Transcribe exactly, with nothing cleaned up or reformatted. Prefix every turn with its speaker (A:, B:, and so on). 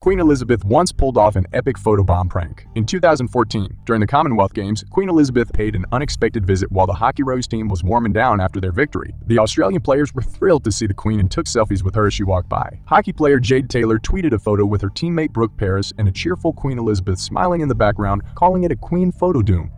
A: Queen Elizabeth once pulled off an epic photobomb prank. In two thousand fourteen, during the Commonwealth Games, Queen Elizabeth paid an unexpected visit while the Hockey Rose team was warming down after their victory. The Australian players were thrilled to see the Queen and took selfies with her as she walked by. Hockey player Jade Taylor tweeted a photo with her teammate Brooke Paris and a cheerful Queen Elizabeth smiling in the background, calling it a Queen photo doom.